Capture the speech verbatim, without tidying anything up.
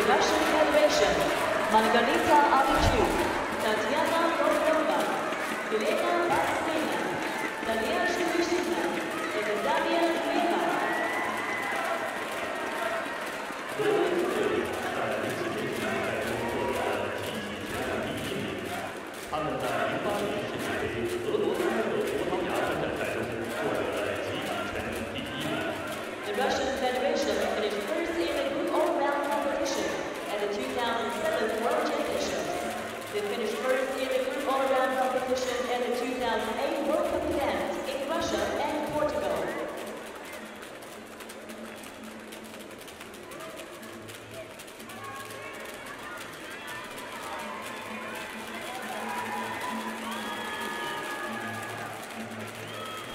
Russian Federation, Margarita Aliychuk, Tatiana Gorbunova, Elena Posevina, Daria Shkurikhina, and Daria Zueva. 荷兰队在零四年比赛中获得了积极全场第一名。他们在零八年世界杯俄罗斯和葡萄牙分站赛中获得了集体全场第一名。 The Russian Federation finished first in the group all-round competition at the two thousand seven World Championships. They finished first in the group all-round competition